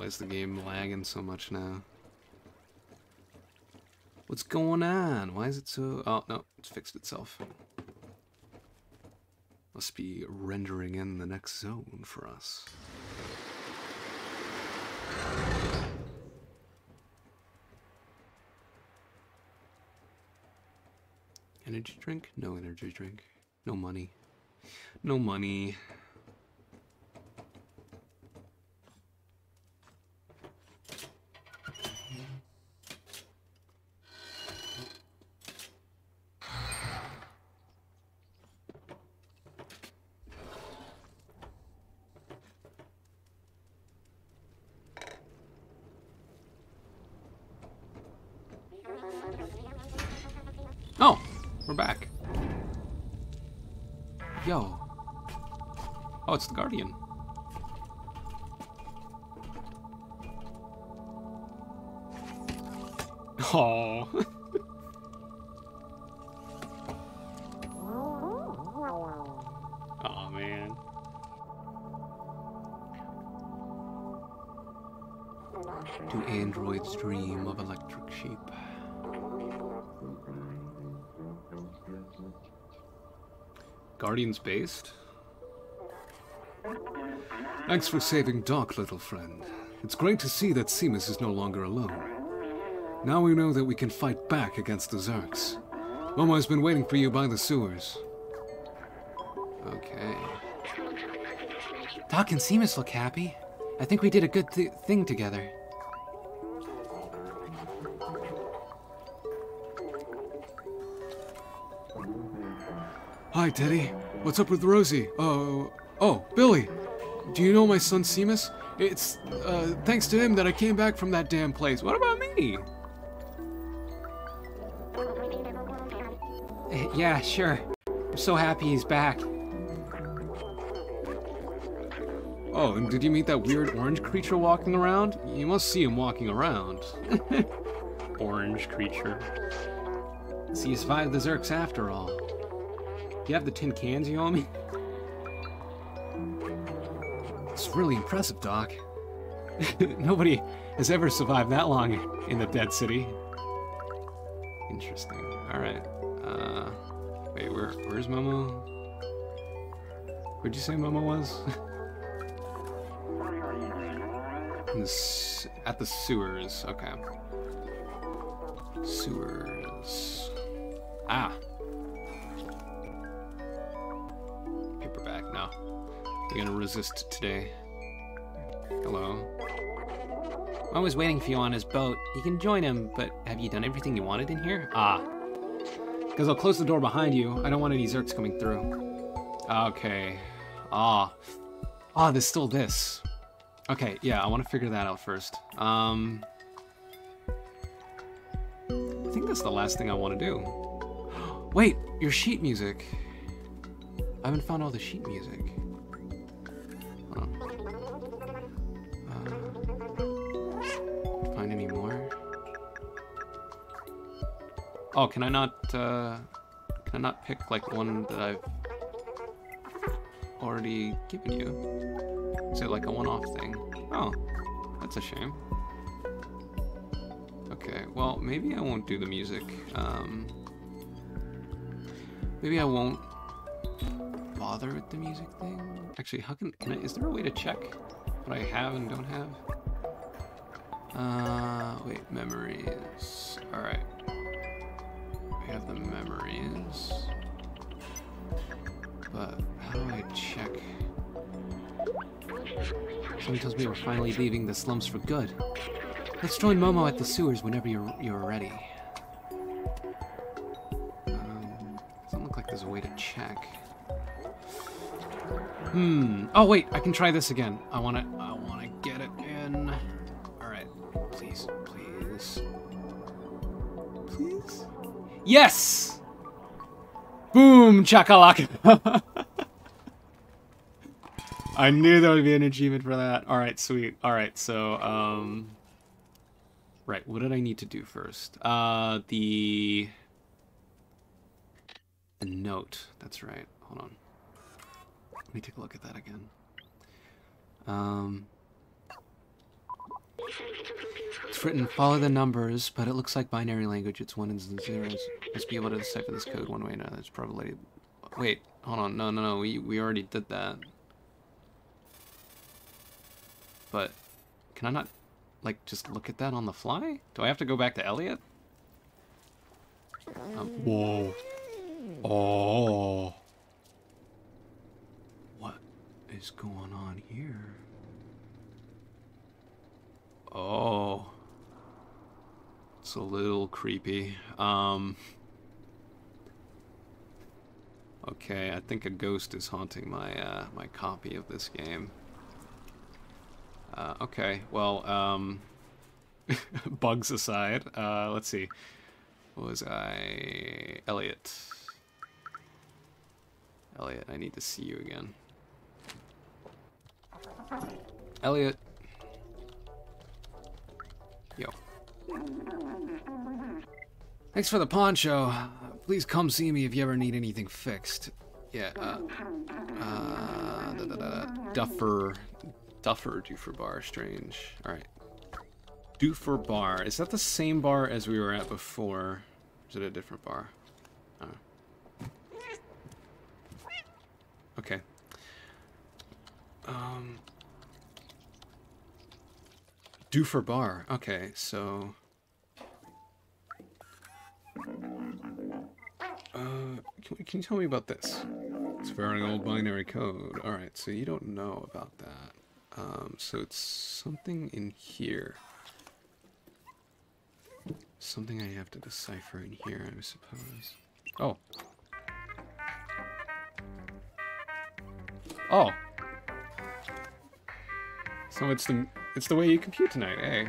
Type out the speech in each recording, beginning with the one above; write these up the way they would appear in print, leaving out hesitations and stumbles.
is the game lagging so much now? What's going on? Why is it so... Oh, no, it's fixed itself. Must be rendering in the next zone for us. Energy drink? No energy drink. No money. No money. Oh, we're back. Yo. Oh, it's the Guardian. Oh. Oh man. Do androids dream of electric sheep? Guardians based? Thanks for saving Doc, little friend. It's great to see that Seamus is no longer alone. Now we know that we can fight back against the Zerks. Momo's been waiting for you by the sewers. Okay. Doc and Seamus look happy. I think we did a good thing together. Hi, Teddy. What's up with Rosie? Oh, Billy. Do you know my son Seamus? It's, thanks to him that I came back from that damn place. What about me? Yeah, sure. I'm so happy he's back. Oh, and did you meet that weird orange creature walking around? You must see him walking around. Orange creature. So you survived the Zerks after all. Do you have the tin cans you owe me? It's really impressive, Doc. Nobody has ever survived that long in the Dead City. Interesting. Alright. Wait, where's Momo? Where'd you say Momo was? At the sewers. Okay. Sewers. Ah. Paperback. No. You're gonna resist today. Hello. I was waiting for you on his boat. You can join him, but have you done everything you wanted in here? Ah. Because I'll close the door behind you. I don't want any Zerks coming through. Okay. Ah. Ah, there's still this. Okay, yeah, I want to figure that out first. I think that's the last thing I want to do. Wait, your sheet music. I haven't found all the sheet music. Find any more? Oh, can I not pick like one that I've already given you? Is it like a one-off thing? Oh, that's a shame. Okay, well, maybe I won't do the music. Maybe I won't bother with the music thing. Actually, how can I, is there a way to check what I have and don't have? Wait, memories. Alright. We have the memories. But how do I check? Someone tells me we're finally leaving the slums for good. Let's join Momo at the sewers whenever you're ready. Doesn't look like there's a way to check. Oh wait, I can try this again. I wanna get it in. Alright. Please. Please? Yes! Boom! Chakalaka! I knew there would be an achievement for that. Alright, sweet. Alright, so, right, what did I need to do first? The note. That's right. Hold on. Let me take a look at that again. It's written, follow the numbers, but it looks like binary language. It's ones and zeros. Must be able to decipher this code one way or another. It's probably... Wait, hold on. No. We already did that. But can I not, like, just look at that on the fly? Do I have to go back to Elliot? Whoa. Oh. What is going on here? Oh. It's a little creepy. Okay, I think a ghost is haunting my my copy of this game. Okay, well, bugs aside, let's see. What was I? Elliot. Elliot, I need to see you again. Elliot. Yo. Thanks for the pawn show. Please come see me if you ever need anything fixed. Yeah, Duffer Bar, strange. Alright. Duffer Bar. Is that the same bar as we were at before? Or is it a different bar? Oh. Okay. Duffer Bar. Okay, so... Can you tell me about this? It's a very old binary code. Alright, so you don't know about that. So it's something in here. Something I have to decipher in here, I suppose. Oh. Oh. So it's the way you compute tonight, eh?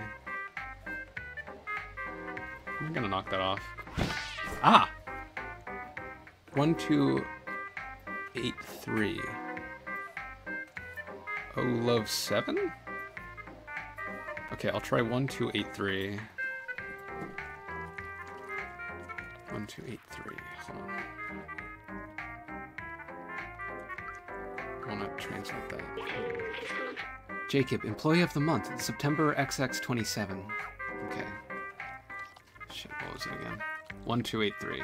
I'm gonna knock that off. Ah! 1283. Oh, love 7? Okay, I'll try 1283. 1283. Hold on. I wanna translate that. Jacob, Employee of the Month, September XX27. Okay. Shit, what was it again? 1283.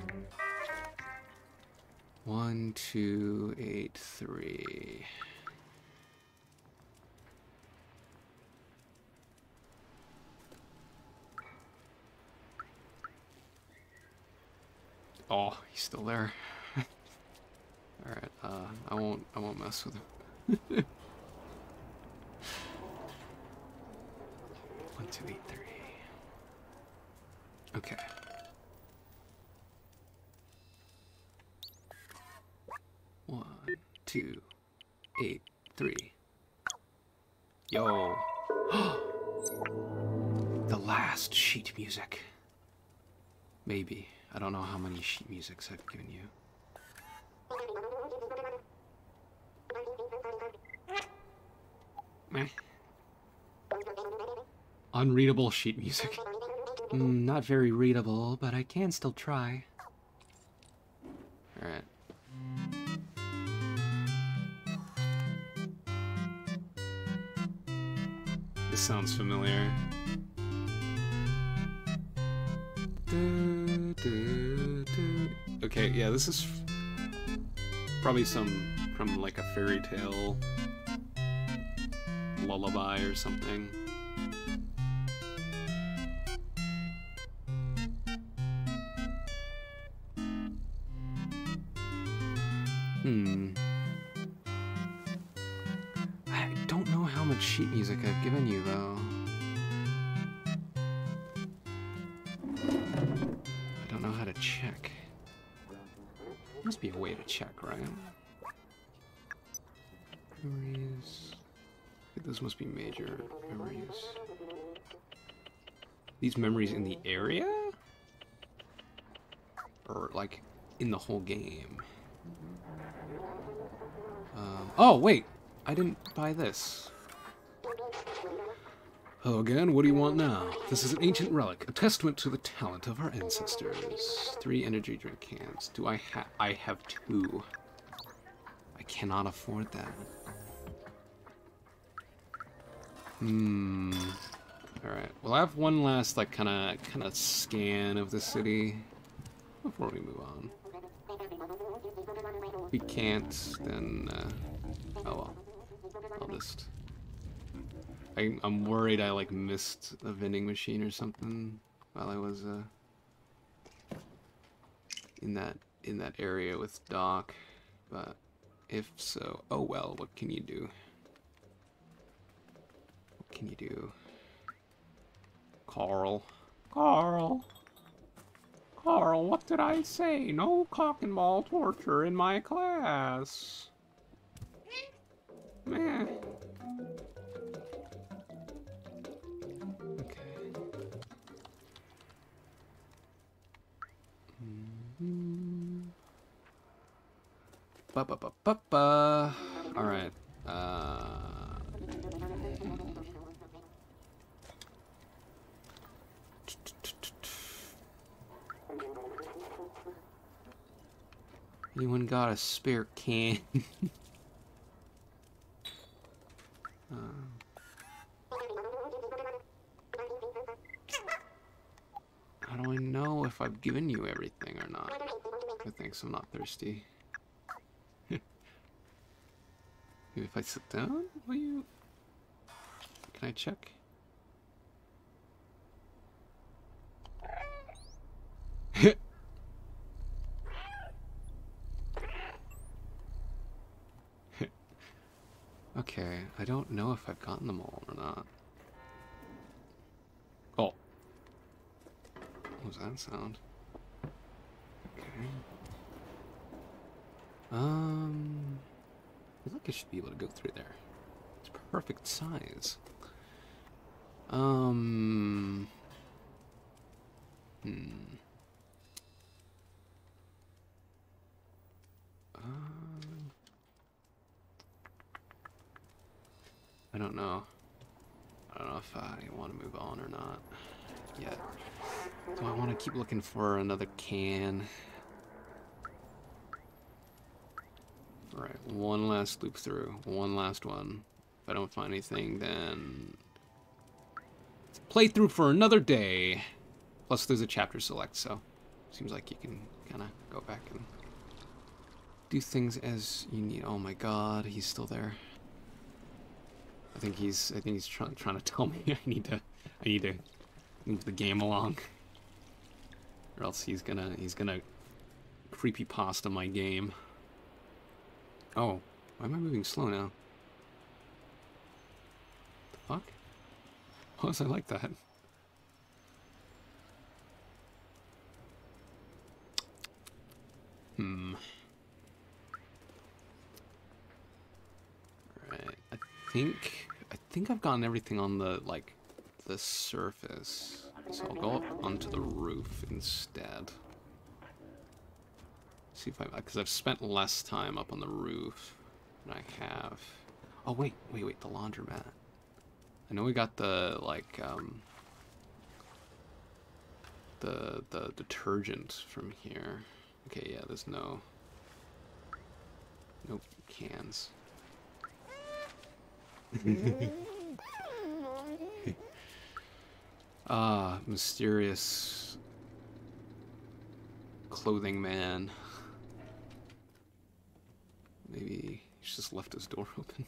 1283. Oh, he's still there. All right, I won't mess with him. 1283. Okay. 1, 2, 8, 3. Yo. The last sheet music. Maybe. I don't know how many sheet musics I've given you. Meh. Unreadable sheet music. Not very readable, but I can still try. Alright. This sounds familiar. Okay, yeah, this is probably some from like a fairy tale lullaby or something. I don't know how much sheet music I've given you, though. I don't know how to check. Must be a way to check, right? Memories. Those must be major memories. These memories in the area? Or, like, in the whole game? Oh, wait! I didn't buy this. Hello again, what do you want now? This is an ancient relic, a testament to the talent of our ancestors. 3 energy drink cans. I have 2. I cannot afford that. Alright, we'll have one last, like, kind of scan of the city before we move on. If we can't, then, oh well. I'll just... I'm worried I, like, missed a vending machine or something while I was, in that area with Doc, but if so, oh well, what can you do? What can you do? Carl, what did I say? No cock and ball torture in my class. Meh. Okay. Ba-ba-ba-ba-ba. Alright. Anyone got a spare can? How do I know if I've given you everything or not? I think I'm not thirsty. Maybe if I sit down, will you? Can I check? Okay, I don't know if I've gotten them all or not. Oh. What was that sound? Okay. I feel like I should be able to go through there. It's perfect size. I don't know. I don't know if I want to move on or not yet. Do I want to keep looking for another can? Alright, one last loop through. One last one. If I don't find anything, then... it's a playthrough for another day. Plus there's a chapter select, so... seems like you can kind of go back and... do things as you need. Oh my god, he's still there. I think he's trying to tell me I need to move the game along, or else he's gonna creepypasta my game. Oh, why am I moving slow now? The fuck? Why was I like that? Alright, I think I've gotten everything on the, like, the surface. So I'll go up onto the roof instead. See if because I've spent less time up on the roof than I have. Oh, wait, the laundromat. I know we got the, like, the detergent from here. Okay, yeah, there's no cans. Mysterious clothing man. Maybe he's just left his door open.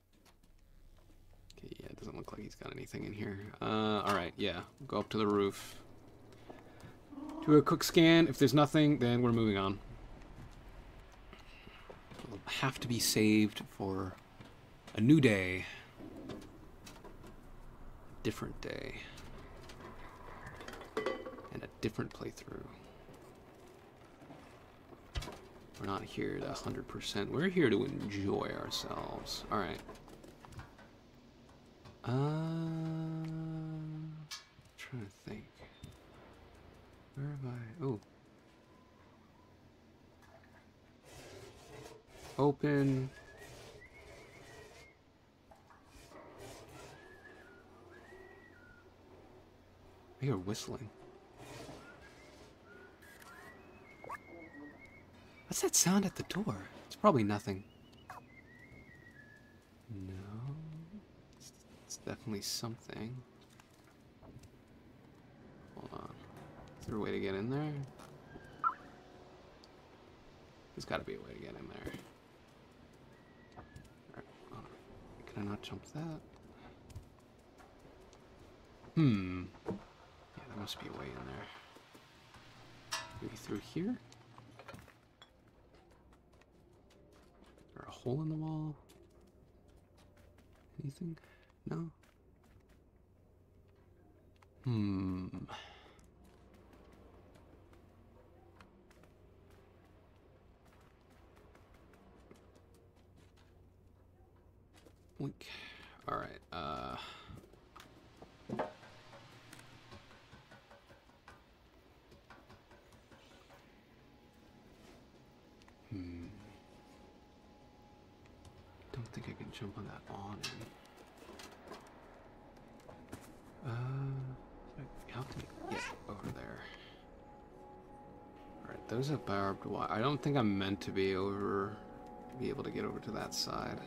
Okay, yeah, it doesn't look like he's got anything in here. Alright, yeah, go up to the roof. Do a quick scan. If there's nothing, then we're moving on. It'll have to be saved for a new day. A different day. And a different playthrough. We're not here to 100%. We're here to enjoy ourselves. Alright. Trying to think. Where have I? Oh. Open. I hear whistling. What's that sound at the door? It's probably nothing. No. It's definitely something. there a way to get in there? There's got to be a way to get in there. Alright, can I not jump that? Yeah, there must be a way in there. Maybe through here? Or a hole in the wall? Anything? No? Wink. Alright, don't think I can jump on that awning. How can I get over there? Alright, those are barbed wire. I don't think I'm meant to be able to get over to that side.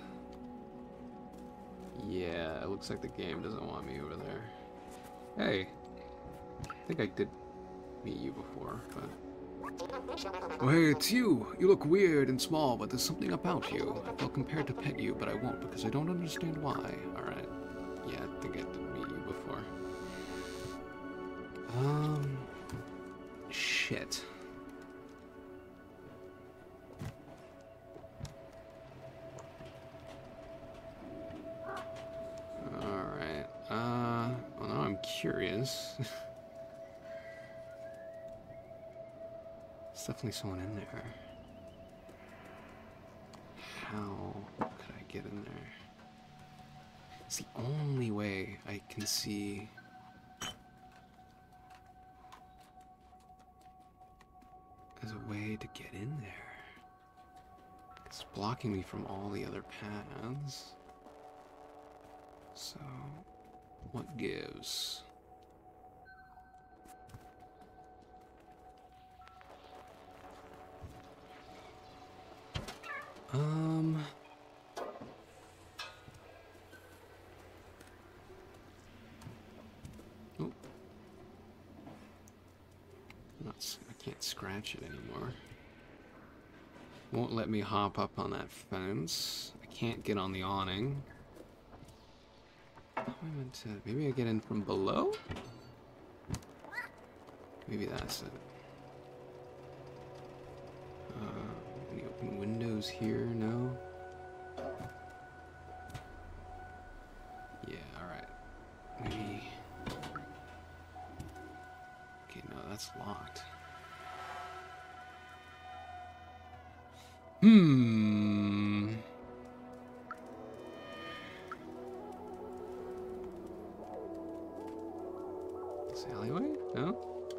Yeah, it looks like the game doesn't want me over there. Hey, I think I did meet you before, but... Oh, hey, it's you! You look weird and small, but there's something about you. I felt compared to pet you, but I won't because I don't understand why. Alright. Yeah, I think I did meet you before. Shit. Alright, well now I'm curious. There's definitely someone in there. How could I get in there? It's the only way I can see. There's a way to get in there. It's blocking me from all the other paths. So, what gives? Oh. I can't scratch it anymore. Won't let me hop up on that fence. I can't get on the awning. How am I meant to... Maybe I get in from below? Maybe that's it. Any open windows here? No? Yeah, alright. Maybe... Okay, no, that's locked. This alleyway? No?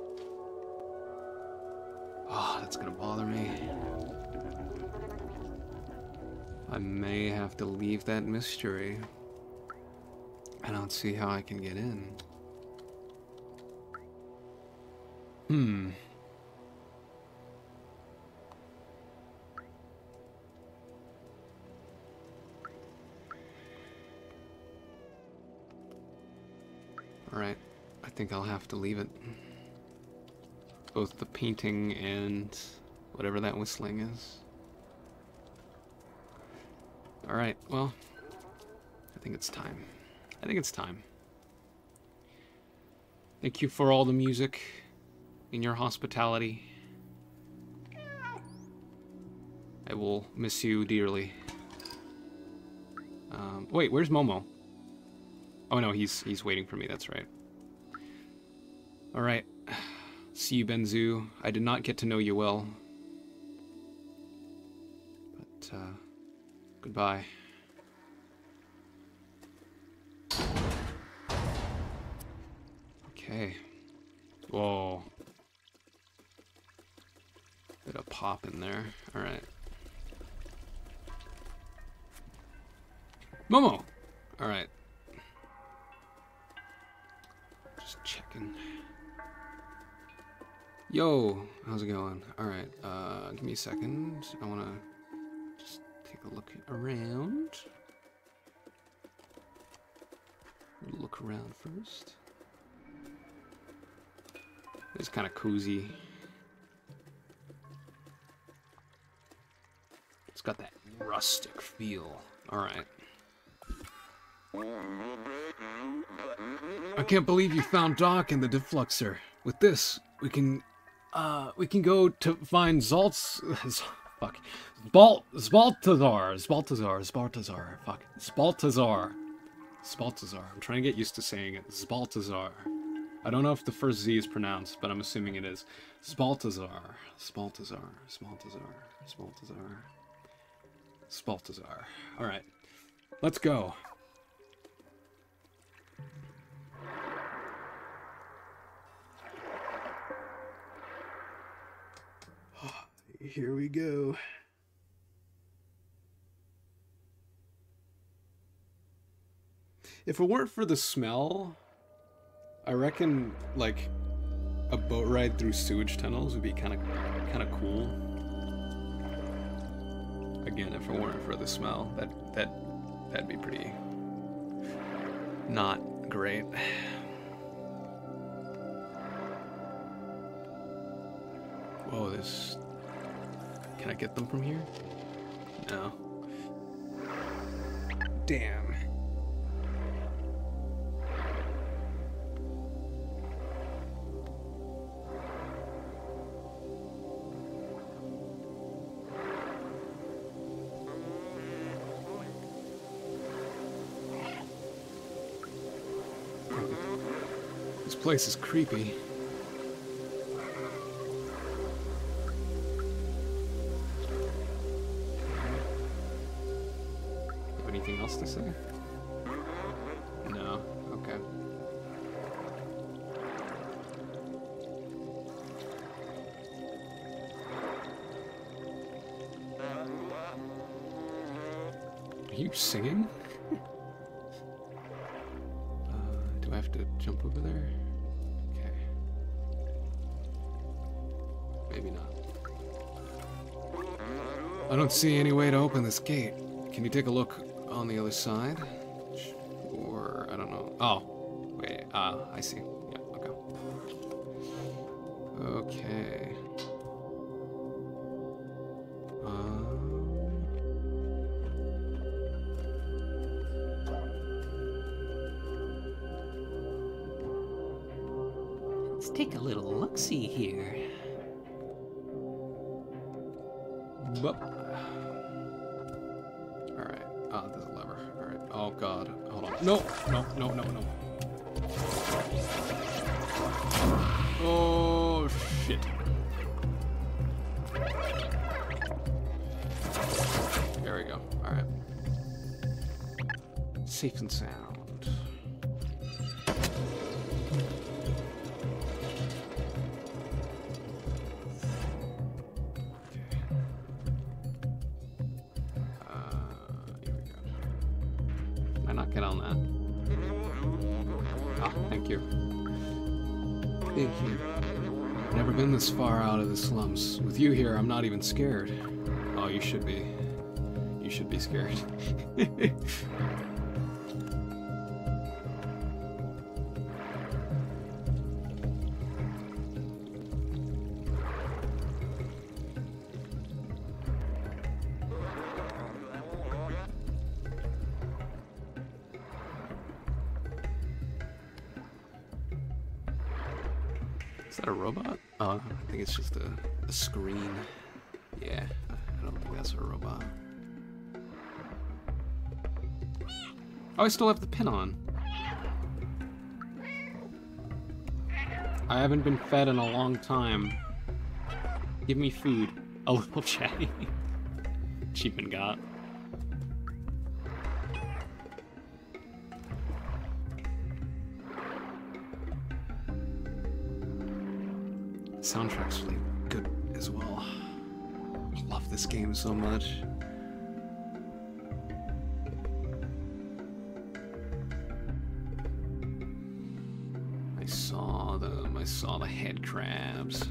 Oh, that's gonna bother me. I may have to leave that mystery. I don't see how I can get in. Alright, I think I'll have to leave it. Both the painting and whatever that whistling is. Alright, well, I think it's time. I think it's time. Thank you for all the music and your hospitality. I will miss you dearly. Wait, where's Momo? Oh no, he's waiting for me, that's right. Alright. See you, Benzu. I did not get to know you well. But, goodbye. Okay. Whoa. Bit of pop in there. Alright. Momo! Alright. Just checking. Yo, how's it going? Alright, give me a second. I wanna just take a look around. Look around first. It's kind of cozy. It's got that rustic feel. Alright. I can't believe you found Doc in the defluxer. With this, we can go to find Baltazar. I'm trying to get used to saying it. Baltazar. I don't know if the first Z is pronounced, but I'm assuming it is. Baltazar. Alright. Let's go. Here we go. If it weren't for the smell, I reckon like a boat ride through sewage tunnels would be kind of cool. Again, if it weren't for the smell, that'd be pretty not great. Whoa, this. Can I get them from here? No. Damn. This place is creepy. Anything else to say? No. Okay. Are you singing? Do I have to jump over there? Okay. Maybe not. I don't see any way to open this gate. Can you take a look on the other side? Or, I don't know. Oh, wait, I see. Yeah, okay. Okay. Let's take a little look-see here. Bup. There's a lever. Alright. Oh god. Hold on. No! No. Oh shit. There we go. Alright. Safe and sound. Get on that. Ah, thank you. Thank you. I've never been this far out of the slums. With you here, I'm not even scared. Oh, you should be. You should be scared. Is that a robot? Oh, I think it's just a screen. Yeah, I don't think that's a robot. Oh, I still have the pin on. I haven't been fed in a long time. Give me food. A little chatty. Achievement got. Soundtrack's really good as well. I love this game so much. I saw them. I saw the head crabs.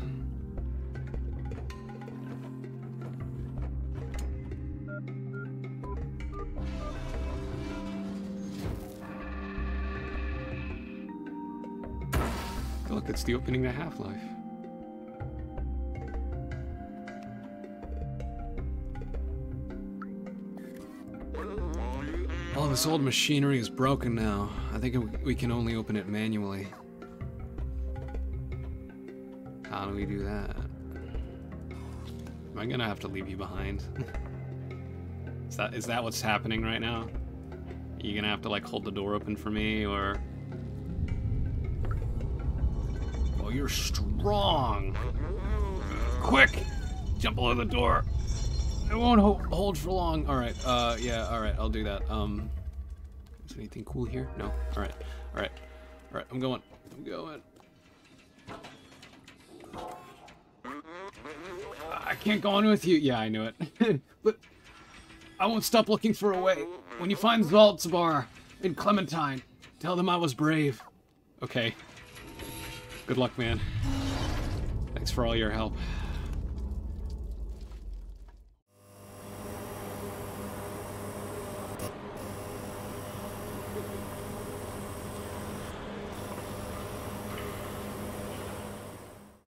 Look, it's the opening to Half-Life. this old machinery is broken now. I think we can only open it manually. How do we do that? Am I gonna have to leave you behind? Is that what's happening right now? Are you gonna have to like hold the door open for me, or? Oh, you're strong. Quick, jump below the door. It won't hold for long. All right. Yeah. All right. I'll do that. Is there anything cool here? No. All right. All right. All right. I'm going. I'm going. I can't go on with you. Yeah, I knew it. But I won't stop looking for a way. When you find Zaltzbar and Clementine, tell them I was brave. Okay. Good luck, man. Thanks for all your help.